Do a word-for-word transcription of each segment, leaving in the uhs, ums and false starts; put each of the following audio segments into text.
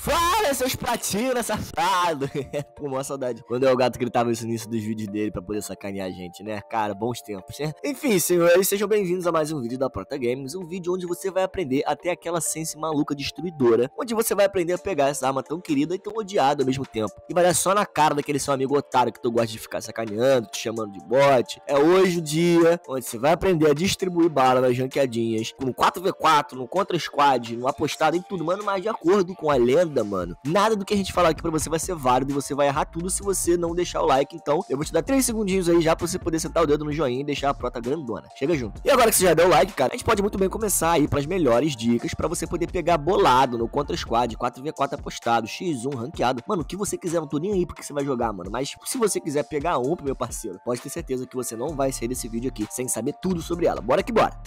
Fala, seus platinos, safado! Pô, mó saudade. Quando é o gato gritava isso no início dos vídeos dele pra poder sacanear a gente, né? Cara, bons tempos, né? Enfim, senhores, sejam bem-vindos a mais um vídeo da Prota Games. Um vídeo onde você vai aprender a ter aquela sense maluca destruidora. Onde você vai aprender a pegar essa arma tão querida e tão odiada ao mesmo tempo. E vai dar só na cara daquele seu amigo otário que tu gosta de ficar sacaneando, te chamando de bot. É hoje o dia onde você vai aprender a distribuir bala nas ranqueadinhas. No quatro v quatro, no Contra Squad, no apostado, em tudo, mano, mas de acordo com a lenda, mano, nada do que a gente falar aqui pra você vai ser válido e você vai errar tudo se você não deixar o like. Então eu vou te dar três segundinhos aí já pra você poder sentar o dedo no joinha e deixar a prota grandona. Chega junto. E agora que você já deu o like, cara, a gente pode muito bem começar aí pras melhores dicas pra você poder pegar bolado no Contra Squad, quatro v quatro apostado, xis um ranqueado, mano, o que você quiser, não tô nem aí porque você vai jogar, mano, mas se você quiser pegar um, meu parceiro, pode ter certeza que você não vai sair desse vídeo aqui sem saber tudo sobre ela. Bora que bora!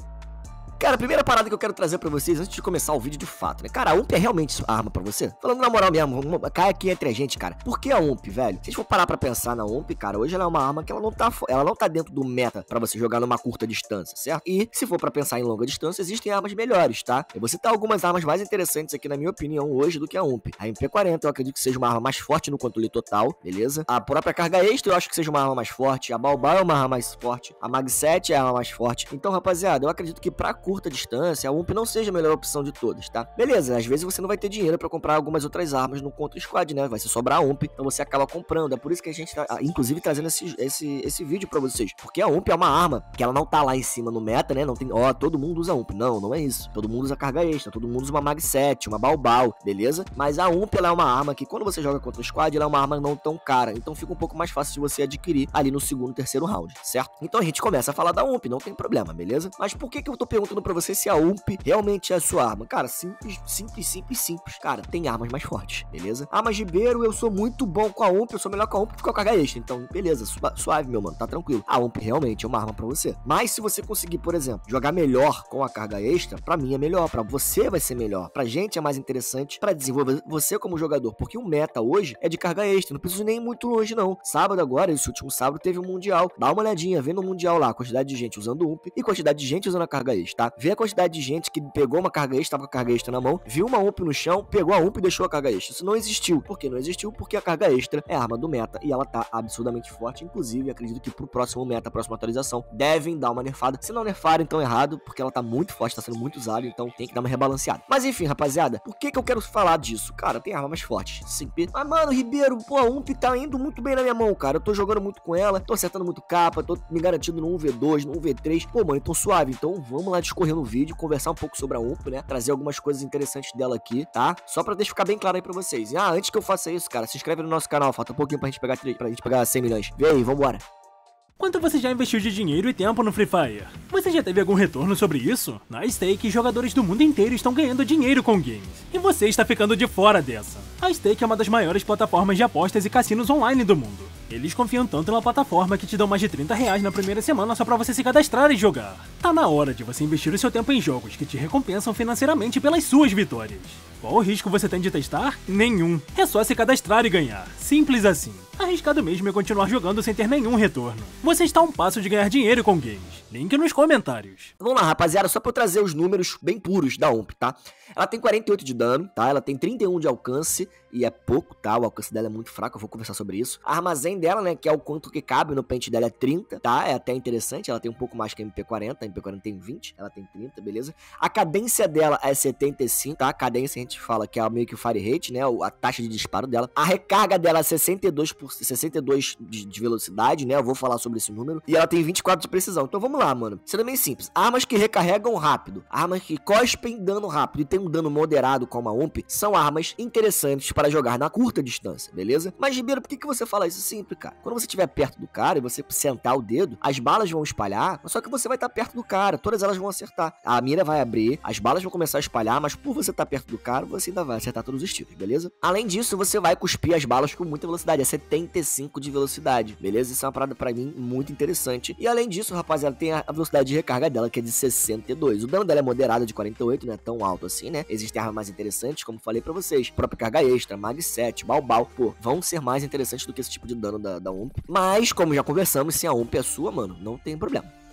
Cara, a primeira parada que eu quero trazer pra vocês antes de começar o vídeo de fato, né? Cara, a U M P é realmente arma pra você? Falando na moral mesmo, cai aqui entre a gente, cara. Por que a U M P, velho? Se a gente for parar pra pensar na U M P, cara, hoje ela é uma arma que ela não tá, ela não tá dentro do meta pra você jogar numa curta distância, certo? E se for pra pensar em longa distância, existem armas melhores, tá? Eu vou citar algumas armas mais interessantes aqui, na minha opinião, hoje do que a U M P. A M P quarenta eu acredito que seja uma arma mais forte no controle total, beleza? A própria carga extra eu acho que seja uma arma mais forte. A Baobá é uma arma mais forte. A Mag sete é a arma mais forte. Então, rapaziada, eu acredito que pra curta distância a U M P não seja a melhor opção de todas, tá? Beleza, às vezes você não vai ter dinheiro pra comprar algumas outras armas no Contra Squad, né? Vai ser sobrar a U M P, então você acaba comprando. É por isso que a gente tá, inclusive, trazendo esse, esse, esse vídeo pra vocês. Porque a U M P é uma arma que ela não tá lá em cima no meta, né? Não tem, ó, todo mundo usa U M P. Não, não é isso. Todo mundo usa carga extra, todo mundo usa uma Mag sete, uma Baobá, beleza? Mas a U M P, ela é uma arma que, quando você joga Contra Squad, ela é uma arma não tão cara. Então fica um pouco mais fácil de você adquirir ali no segundo, terceiro round, certo? Então a gente começa a falar da U M P, não tem problema, beleza? Mas por que que eu tô perguntando pra você se a U M P realmente é a sua arma? Cara, simples, simples, simples, simples. Cara, tem armas mais fortes, beleza? Armas de beiro, eu sou muito bom com a U M P, eu sou melhor com a U M P que com a carga extra. Então, beleza, suave, meu mano, tá tranquilo. A U M P realmente é uma arma pra você. Mas se você conseguir, por exemplo, jogar melhor com a carga extra, pra mim é melhor, pra você vai ser melhor. Pra gente é mais interessante pra desenvolver você como jogador, porque o meta hoje é de carga extra, não preciso nem ir muito longe não. Sábado agora, esse último sábado, teve um mundial. Dá uma olhadinha, vê no mundial lá, a quantidade de gente usando U M P e quantidade de gente usando a carga extra, tá? Vê a quantidade de gente que pegou uma carga extra, tava com a carga extra na mão, viu uma U M P no chão, pegou a U M P e deixou a carga extra. Isso não existiu. Por que não existiu? Porque a carga extra é a arma do meta e ela tá absurdamente forte. Inclusive, acredito que pro próximo meta, próxima atualização, devem dar uma nerfada. Se não nerfarem, então errado, porque ela tá muito forte, tá sendo muito usada, então tem que dar uma rebalanceada. Mas enfim, rapaziada, por que que eu quero falar disso? Cara, tem arma mais forte. Simples. Mas, mano, Ribeiro, pô, a U M P tá indo muito bem na minha mão, cara. Eu tô jogando muito com ela, tô acertando muito capa, tô me garantindo no um v dois, no um v três. Pô, mano, então suave. Então vamos lá discorrer no vídeo, conversar um pouco sobre a U M P, né? Trazer algumas coisas interessantes dela aqui, tá? Só pra deixar ficar bem claro aí pra vocês. E, ah, antes que eu faça isso, cara, se inscreve no nosso canal. Falta um pouquinho pra gente pegar, pra gente pegar cem milhões. Vem aí, vambora. Quanto você já investiu de dinheiro e tempo no Free Fire? Você já teve algum retorno sobre isso? Na Stake, jogadores do mundo inteiro estão ganhando dinheiro com games. E você está ficando de fora dessa. A Stake é uma das maiores plataformas de apostas e cassinos online do mundo. Eles confiam tanto na plataforma que te dão mais de trinta reais na primeira semana só pra você se cadastrar e jogar. Tá na hora de você investir o seu tempo em jogos que te recompensam financeiramente pelas suas vitórias. Qual o risco você tem de testar? Nenhum. É só se cadastrar e ganhar. Simples assim. Arriscado mesmo é continuar jogando sem ter nenhum retorno. Você está a um passo de ganhar dinheiro com games. Link nos comentários. Vamos lá, rapaziada, só pra eu trazer os números bem puros da U M P, tá? Ela tem quarenta e oito de dano, tá? Ela tem trinta e um de alcance e é pouco, tá? O alcance dela é muito fraco, eu vou conversar sobre isso. A armazém dela, né, que é o quanto que cabe no pente dela, é trinta, tá? É até interessante, ela tem um pouco mais que a M P quarenta, a M P quarenta tem vinte, ela tem trinta, beleza? A cadência dela é setenta e cinco, tá? A cadência a gente fala que é meio que o fire rate, né? A taxa de disparo dela. A recarga dela é sessenta e dois, por, sessenta e dois de, de velocidade, né? Eu vou falar sobre esse número. E ela tem vinte e quatro de precisão. Então vamos lá, mano. Sendo bem simples. Armas que recarregam rápido, armas que cospem dano rápido e tem um dano moderado como a U M P, são armas interessantes para jogar na curta distância, beleza? Mas, Ribeiro, por que que você fala isso simples, cara? Quando você estiver perto do cara e você sentar o dedo, as balas vão espalhar, só que você vai estar perto do cara, todas elas vão acertar. A mira vai abrir, as balas vão começar a espalhar, mas por você estar perto do cara, você ainda vai acertar todos os tiros, beleza? Além disso, você vai cuspir as balas com muita velocidade, é setenta e cinco de velocidade, beleza? Isso é uma parada pra mim muito interessante. E além disso, rapaziada, tem a velocidade de recarga dela, que é de sessenta e dois. O dano dela é moderado, de quarenta e oito, não é tão alto assim, né? Existem armas mais interessantes, como falei pra vocês, própria carga extra, Mag sete, Baobá, pô, vão ser mais interessantes do que esse tipo de dano da, da U M P. Mas, como já conversamos, se a U M P é sua, mano, não tem problema.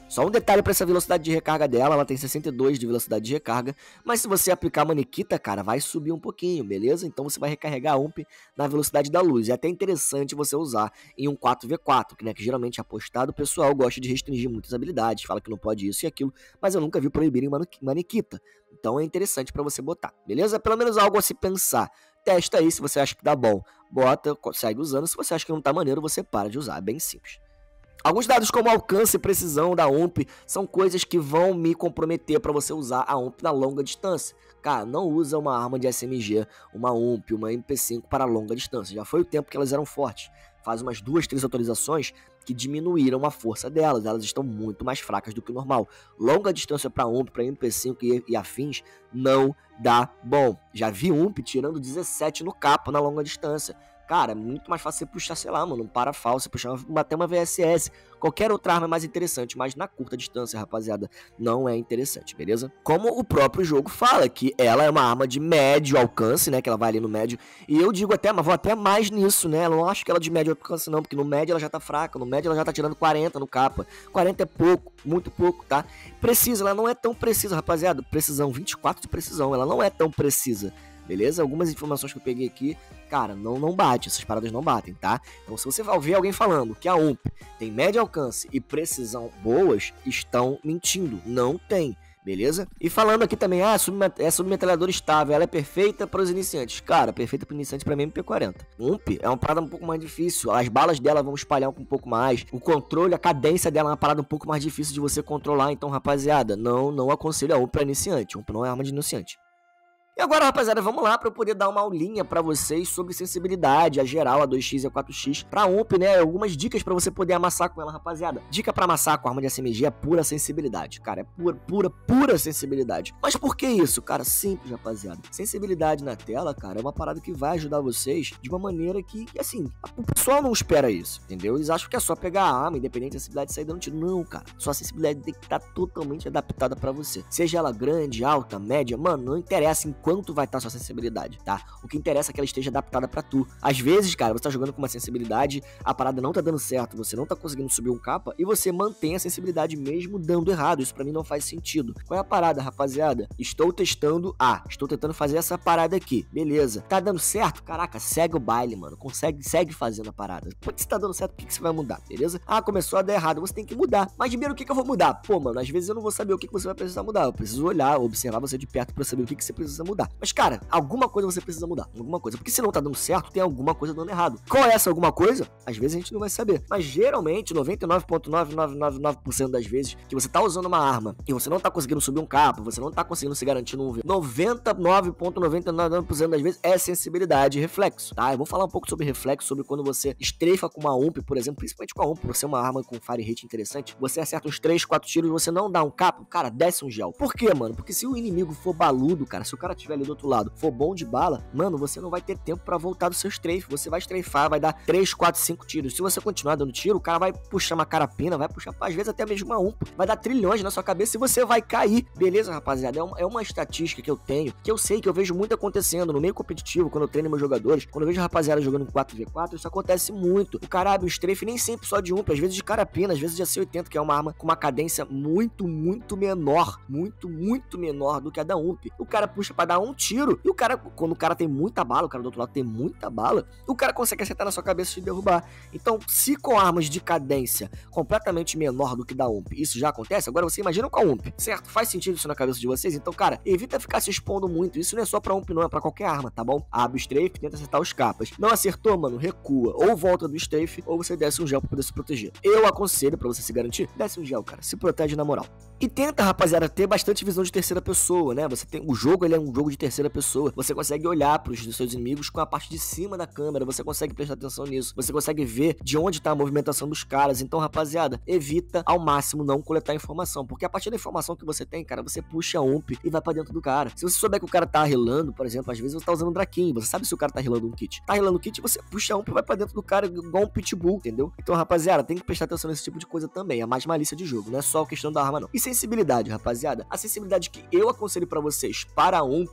Só um detalhe para essa velocidade de recarga dela, ela tem sessenta e dois de velocidade de recarga, mas se você aplicar a Maniquita, cara, vai subir um pouquinho, beleza? Então você vai recarregar a U M P na velocidade da luz. É até interessante você usar em um quatro contra quatro, que, né, que geralmente é apostado, o pessoal gosta de restringir muitas habilidades, fala que não pode isso e aquilo, mas eu nunca vi proibirem Maniquita. Então é interessante para você botar, beleza? Pelo menos algo a se pensar. Testa aí, se você acha que dá bom, bota, segue usando. Se você acha que não tá maneiro, você para de usar, é bem simples. Alguns dados como alcance e precisão da U M P são coisas que vão me comprometer para você usar a U M P na longa distância. Cara, não usa uma arma de S M G, uma U M P, uma M P cinco para longa distância. Já foi o tempo que elas eram fortes. Faz umas duas, três atualizações que diminuíram a força delas. Elas estão muito mais fracas do que o normal. Longa distância para U M P, para M P cinco e, e afins, não dá bom. Já vi U M P tirando dezessete no capo na longa distância. Cara, é muito mais fácil você puxar, sei lá, mano, um parafal, você puxar uma, até uma V S S. Qualquer outra arma é mais interessante, mas na curta distância, rapaziada, não é interessante, beleza? Como o próprio jogo fala, que ela é uma arma de médio alcance, né, que ela vai ali no médio. E eu digo até, mas vou até mais nisso, né? Eu não acho que ela é de médio alcance não, porque no médio ela já tá fraca, no médio ela já tá tirando quarenta no capa. quarenta é pouco, muito pouco, tá? Precisa, ela não é tão precisa, rapaziada. Precisão, vinte e quatro de precisão, ela não é tão precisa. Beleza? Algumas informações que eu peguei aqui, cara, não, não bate, essas paradas não batem, tá? Então se você vai ouvir alguém falando que a U M P tem médio alcance e precisão boas, estão mentindo, não tem, beleza? E falando aqui também, ah, é submetralhadora estável, ela é perfeita para os iniciantes. Cara, perfeita para iniciantes para mim é M P quarenta. U M P é uma parada um pouco mais difícil, as balas dela vão espalhar um pouco mais, o controle, a cadência dela é uma parada um pouco mais difícil de você controlar, então rapaziada, não, não aconselho a U M P para iniciante, U M P não é arma de iniciante. E agora, rapaziada, vamos lá para eu poder dar uma aulinha para vocês sobre sensibilidade, a geral, a dois x e a quatro x, pra U M P, né? Algumas dicas para você poder amassar com ela, rapaziada. Dica para amassar com arma de S M G é pura sensibilidade, cara, é pura, pura, pura sensibilidade. Mas por que isso, cara? Simples, rapaziada. Sensibilidade na tela, cara, é uma parada que vai ajudar vocês de uma maneira que, que assim, o pessoal não espera isso, entendeu? Eles acham que é só pegar a arma, independente da sensibilidade, e sair dando tiro. Não, cara. Sua sensibilidade tem que estar totalmente adaptada para você. Seja ela grande, alta, média, mano, não interessa em quanto vai estar sua sensibilidade, tá? O que interessa é que ela esteja adaptada pra tu. Às vezes, cara, você tá jogando com uma sensibilidade, a parada não tá dando certo, você não tá conseguindo subir um capa e você mantém a sensibilidade mesmo dando errado. Isso pra mim não faz sentido. Qual é a parada, rapaziada? Estou testando A, estou tentando fazer essa parada aqui, beleza. Tá dando certo? Caraca, segue o baile, mano. Consegue, segue fazendo a parada. Pô, se tá dando certo, o que, que você vai mudar, beleza? Ah, começou a dar errado, você tem que mudar. Mas primeiro, o que, que eu vou mudar? Pô, mano, às vezes eu não vou saber o que, que você vai precisar mudar. Eu preciso olhar, observar você de perto pra saber o que, que você precisa mudar. Mas, cara, alguma coisa você precisa mudar, alguma coisa, porque se não tá dando certo, tem alguma coisa dando errado. Qual é essa alguma coisa? Às vezes a gente não vai saber, mas geralmente noventa e nove vírgula nove nove nove nove por cento das vezes que você tá usando uma arma e você não tá conseguindo subir um capa, você não tá conseguindo se garantir no noventa e nove vírgula noventa e nove por cento das vezes é sensibilidade e reflexo, tá? Eu vou falar um pouco sobre reflexo, sobre quando você estreifa com uma U M P, por exemplo, principalmente com a U M P, por ser uma arma com fire rate interessante, você acerta uns três, quatro tiros e você não dá um capa, cara, desce um gel. Por quê, mano? Porque se o inimigo for baludo, cara, se o cara estiver ali do outro lado, for bom de bala, mano, você não vai ter tempo pra voltar do seu strafe. Você vai strafar, vai dar três, quatro, cinco tiros. Se você continuar dando tiro, o cara vai puxar uma carapina, vai puxar, às vezes, até mesmo uma U M P. Vai dar trilhões na sua cabeça e você vai cair. Beleza, rapaziada? É uma, é uma estatística que eu tenho, que eu sei que eu vejo muito acontecendo no meio competitivo, quando eu treino meus jogadores, quando eu vejo a rapaziada jogando em quatro contra quatro, isso acontece muito. O cara abre o strafe nem sempre só de U M P, às vezes de carapina, às vezes de A C oitenta, que é uma arma com uma cadência muito, muito menor. Muito, muito menor do que a da U M P. O cara puxa pra dar um tiro e o cara, quando o cara tem muita bala, o cara do outro lado tem muita bala, o cara consegue acertar na sua cabeça e te derrubar. Então, se com armas de cadência completamente menor do que da U M P, isso já acontece, agora você imagina com a U M P, certo? Faz sentido isso na cabeça de vocês? Então, cara, evita ficar se expondo muito. Isso não é só pra U M P, não, é pra qualquer arma, tá bom? Abre o strafe, tenta acertar os capas. Não acertou, mano, recua. Ou volta do strafe, ou você desce um gel pra poder se proteger. Eu aconselho, pra você se garantir, desce um gel, cara. Se protege na moral. E tenta, rapaziada, ter bastante visão de terceira pessoa, né? Você tem... O jogo, ele é um jogo de terceira pessoa. Você consegue olhar pros seus inimigos com a parte de cima da câmera, você consegue prestar atenção nisso, você consegue ver de onde tá a movimentação dos caras. Então, rapaziada, evita ao máximo não coletar informação, porque a partir da informação que você tem, cara, você puxa a U M P e vai pra dentro do cara. Se você souber que o cara tá relando, por exemplo, às vezes você tá usando um draquinho, você sabe se o cara tá relando um kit. Tá relando um kit, você puxa a U M P e vai pra dentro do cara igual um pitbull, entendeu? Então, rapaziada, tem que prestar atenção nesse tipo de coisa também, é mais malícia de jogo, não é só a questão da arma não. E sensibilidade, rapaziada, a sensibilidade que eu aconselho pra vocês para a U M P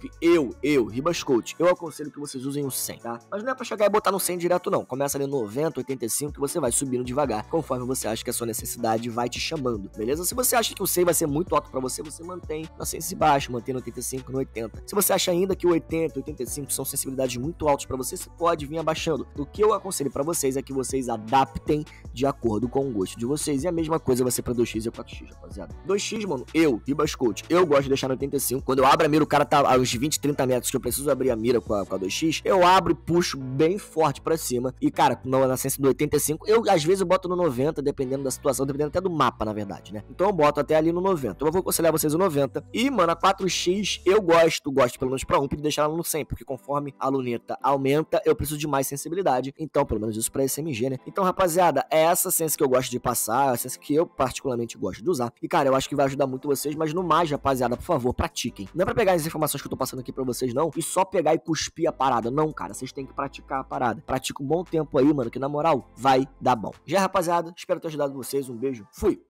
príncipe, eu, eu, Ribas Coach, eu aconselho que vocês usem o cem, tá? Mas não é pra chegar e botar no cem direto não, começa ali no noventa, oitenta e cinco, que você vai subindo devagar, conforme você acha que a sua necessidade vai te chamando, beleza? Se você acha que o cem vai ser muito alto pra você, você mantém na sensibilidade baixo, mantém no oitenta e cinco, no oitenta. Se você acha ainda que o oitenta, oitenta e cinco são sensibilidades muito altas pra você, você pode vir abaixando. O que eu aconselho pra vocês é que vocês adaptem de acordo com o gosto de vocês, e a mesma coisa vai ser pra dois x e quatro x, rapaziada. dois x, mano, eu, Ribas Coach, eu gosto de deixar no oitenta e cinco, quando eu abro a mira, o cara tá a uns vinte, trinta metros que eu preciso abrir a mira com a, com a dois x, eu abro e puxo bem forte pra cima, e cara, na, na sensibilidade do oitenta e cinco, eu às vezes eu boto no noventa, dependendo da situação, dependendo até do mapa, na verdade, né? Então eu boto até ali no noventa. Então eu vou aconselhar vocês o noventa, e mano, a quatro x eu gosto, gosto pelo menos pra um, de deixar ela no cem, porque conforme a luneta aumenta, eu preciso de mais sensibilidade, então pelo menos isso pra S M G, né? Então rapaziada, é essa sense que eu gosto de passar, a sense que eu particularmente gosto de usar, e cara, eu acho que vai ajudar muito vocês, mas no mais, rapaziada, por favor, pratiquem. Não é pra pegar as informações que eu tô passando aqui pra vocês não, e só pegar e cuspir a parada, não, cara, vocês têm que praticar a parada. Pratica um bom tempo aí, mano, que na moral, vai dar bom. Já, rapaziada, espero ter ajudado vocês, um beijo, fui!